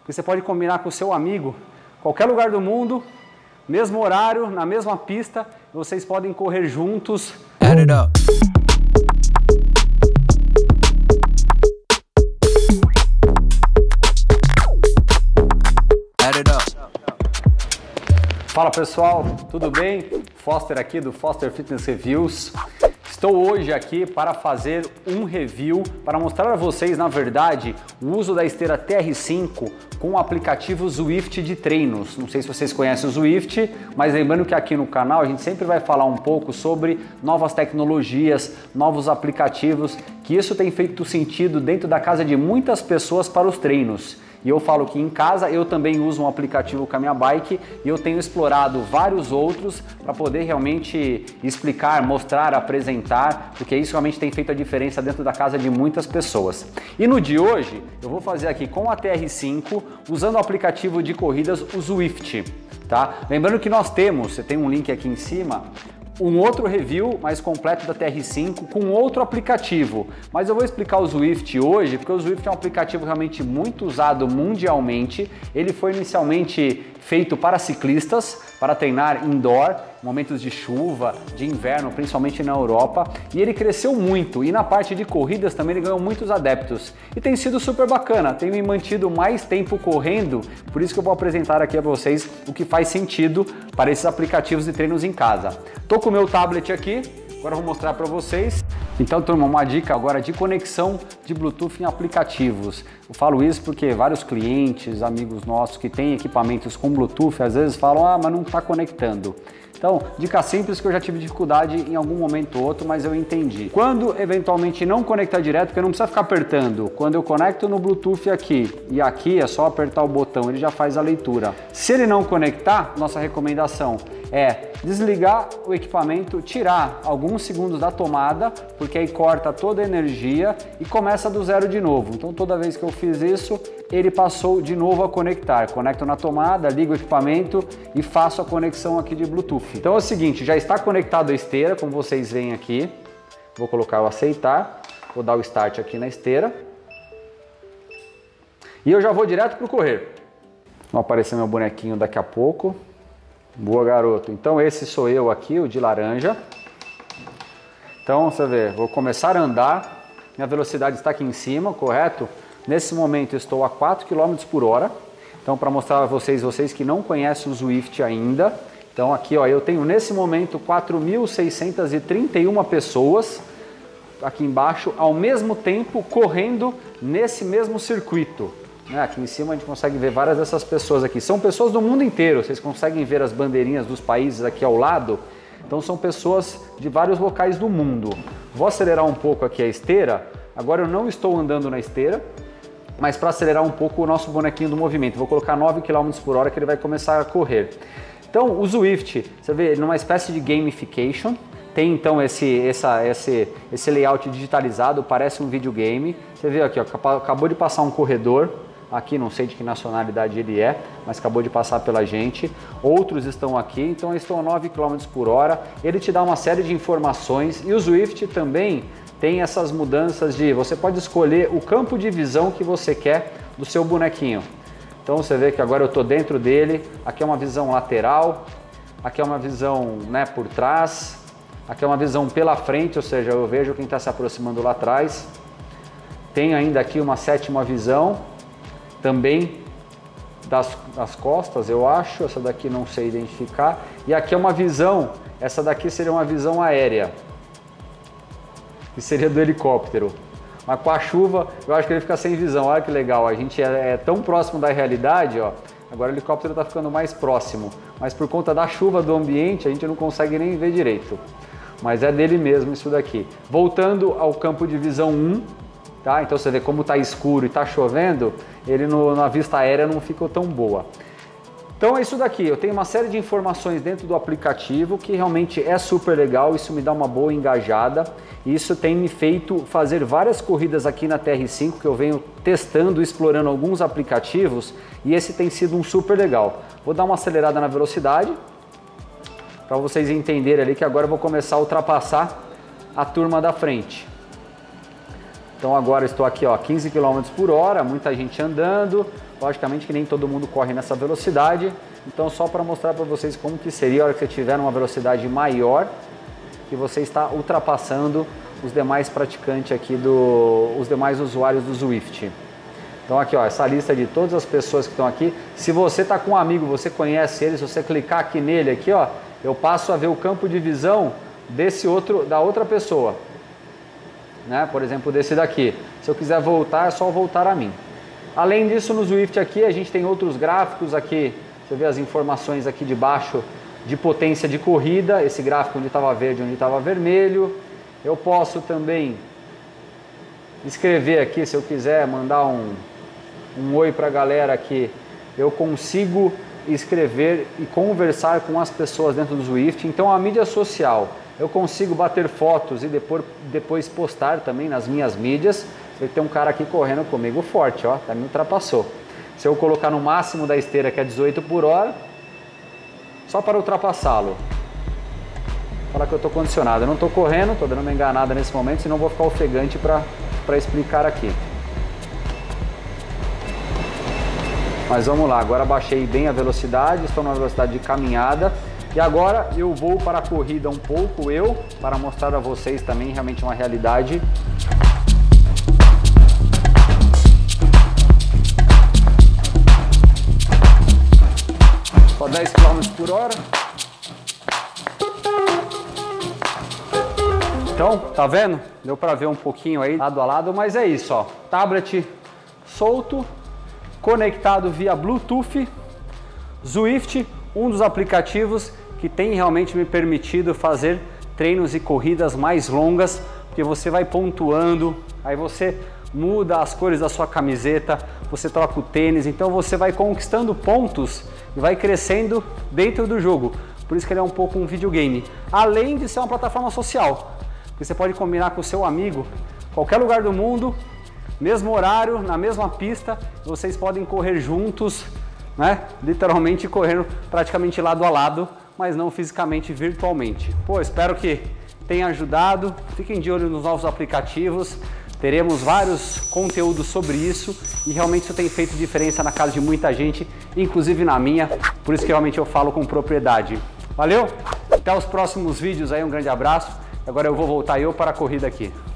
porque você pode combinar com o seu amigo, qualquer lugar do mundo, mesmo horário, na mesma pista, vocês podem correr juntos. Add it up. Fala pessoal, tudo bem? Foster aqui do Foster Fitness Reviews. Estou hoje aqui para fazer um review para mostrar a vocês, na verdade, o uso da esteira TR5 com o aplicativo Zwift de treinos. Não sei se vocês conhecem o Zwift, mas lembrando que aqui no canal a gente sempre vai falar um pouco sobre novas tecnologias, novos aplicativos, que isso tem feito sentido dentro da casa de muitas pessoas para os treinos. E eu falo que em casa eu também uso um aplicativo com a minha bike e eu tenho explorado vários outros para poder realmente explicar, mostrar, apresentar, porque isso realmente tem feito a diferença dentro da casa de muitas pessoas. E no de hoje eu vou fazer aqui com a TR5 usando o aplicativo de corridas, o Zwift, tá? Lembrando que nós temos, você tem um link aqui em cima, um outro review mais completo da TR5 com outro aplicativo, mas eu vou explicar o Zwift hoje porque o Zwift é um aplicativo realmente muito usado mundialmente. Ele foi inicialmente feito para ciclistas, para treinar indoor, momentos de chuva, de inverno, principalmente na Europa, e ele cresceu muito, e na parte de corridas também ele ganhou muitos adeptos, e tem sido super bacana, tem me mantido mais tempo correndo, por isso que eu vou apresentar aqui a vocês o que faz sentido para esses aplicativos de treinos em casa. Tô com o meu tablet aqui, agora eu vou mostrar para vocês. Então, turma, uma dica agora de conexão de Bluetooth em aplicativos. Eu falo isso porque vários clientes, amigos nossos que têm equipamentos com Bluetooth, às vezes falam, mas não está conectando. Então, dica simples que eu já tive dificuldade em algum momento ou outro, mas eu entendi. Quando eventualmente não conectar direto, porque não precisa ficar apertando, quando eu conecto no Bluetooth aqui e aqui é só apertar o botão, ele já faz a leitura. Se ele não conectar, nossa recomendação é desligar o equipamento, tirar alguns segundos da tomada, porque aí corta toda a energia e começa do zero de novo. Então toda vez que eu fiz isso, ele passou de novo a conectar. Conecto na tomada, ligo o equipamento e faço a conexão aqui de Bluetooth. Então é o seguinte, já está conectado a esteira, como vocês veem aqui. Vou colocar o aceitar, vou dar o start aqui na esteira. E eu já vou direto para o correr. Vai aparecer meu bonequinho daqui a pouco. Boa, garoto. Então esse sou eu aqui, o de laranja. Então você vê, vou começar a andar. Minha velocidade está aqui em cima, correto? Nesse momento estou a 4 km por hora. Então para mostrar a vocês que não conhecem o Zwift ainda. Então aqui ó, eu tenho nesse momento 4.631 pessoas aqui embaixo ao mesmo tempo correndo nesse mesmo circuito. Aqui em cima a gente consegue ver várias dessas pessoas aqui. São pessoas do mundo inteiro, vocês conseguem ver as bandeirinhas dos países aqui ao lado. Então são pessoas de vários locais do mundo. Vou acelerar um pouco aqui a esteira. Agora eu não estou andando na esteira, mas para acelerar um pouco o nosso bonequinho do movimento. Vou colocar 9 km por hora que ele vai começar a correr. Então o Zwift, você vê, numa espécie de gamification. Tem então esse layout digitalizado, parece um videogame. Você vê aqui, ó, acabou de passar um corredor. Aqui não sei de que nacionalidade ele é, mas acabou de passar pela gente. Outros estão aqui, então eles estão a 9 km por hora. Ele te dá uma série de informações e o Zwift também tem essas mudanças de... Você pode escolher o campo de visão que você quer do seu bonequinho. Então você vê que agora eu estou dentro dele. Aqui é uma visão lateral, aqui é uma visão, né, por trás. Aqui é uma visão pela frente, ou seja, eu vejo quem está se aproximando lá atrás. Tem ainda aqui uma sétima visão, também das costas, eu acho. Essa daqui não sei identificar. E aqui é uma visão, essa daqui seria uma visão aérea, que seria do helicóptero. Mas com a chuva, eu acho que ele fica sem visão. Olha que legal, a gente é tão próximo da realidade, ó. Agora o helicóptero está ficando mais próximo, mas por conta da chuva do ambiente, a gente não consegue nem ver direito. Mas é dele mesmo isso daqui. Voltando ao campo de visão 1, tá? Então você vê como está escuro e está chovendo, ele na vista aérea não ficou tão boa. Então é isso daqui, eu tenho uma série de informações dentro do aplicativo que realmente é super legal, isso me dá uma boa engajada. Isso tem me feito fazer várias corridas aqui na TR5, que eu venho testando, explorando alguns aplicativos, e esse tem sido um super legal. Vou dar uma acelerada na velocidade, para vocês entenderem ali que agora eu vou começar a ultrapassar a turma da frente. Então agora estou aqui, ó, 15 km por hora, muita gente andando. Logicamente que nem todo mundo corre nessa velocidade, então só para mostrar para vocês como que seria a hora que você tiver numa velocidade maior, que você está ultrapassando os demais praticantes aqui, os demais usuários do Zwift. Então aqui, ó, essa lista de todas as pessoas que estão aqui. Se você está com um amigo, você conhece ele, se você clicar aqui nele, aqui, ó, eu passo a ver o campo de visão da outra pessoa, né? Por exemplo, desse daqui. Se eu quiser voltar, é só voltar a mim. Além disso, no Zwift aqui, a gente tem outros gráficos aqui. Você vê as informações aqui de baixo de potência de corrida, esse gráfico onde estava verde, onde estava vermelho. Eu posso também escrever aqui, se eu quiser mandar um oi para a galera aqui, eu consigo escrever e conversar com as pessoas dentro do Zwift. Então a mídia social, eu consigo bater fotos e depois postar também nas minhas mídias. Você tem um cara aqui correndo comigo forte, ó, me ultrapassou. Se eu colocar no máximo da esteira, que é 18 por hora, só para ultrapassá-lo. Falar que eu estou condicionado, eu não estou correndo, estou dando uma enganada nesse momento, senão vou ficar ofegante para explicar aqui. Mas vamos lá, agora baixei bem a velocidade, estou numa velocidade de caminhada e agora eu vou para a corrida um pouco, para mostrar a vocês também realmente uma realidade. Só 10 km por hora. Então, tá vendo? Deu para ver um pouquinho aí lado a lado, mas é isso, ó. Tablet solto, conectado via Bluetooth, Zwift, um dos aplicativos que tem realmente me permitido fazer treinos e corridas mais longas, porque você vai pontuando, aí você muda as cores da sua camiseta, você troca o tênis, então você vai conquistando pontos e vai crescendo dentro do jogo. Por isso que ele é um pouco um videogame, além de ser uma plataforma social. Porque você pode combinar com o seu amigo, qualquer lugar do mundo, mesmo horário, na mesma pista, vocês podem correr juntos, né? Literalmente correndo praticamente lado a lado, mas não fisicamente, virtualmente. Pô, espero que tenha ajudado. Fiquem de olho nos novos aplicativos. Teremos vários conteúdos sobre isso e realmente isso tem feito diferença na casa de muita gente, inclusive na minha. Por isso que realmente eu falo com propriedade. Valeu? Até os próximos vídeos aí, um grande abraço. Agora eu vou voltar para a corrida aqui.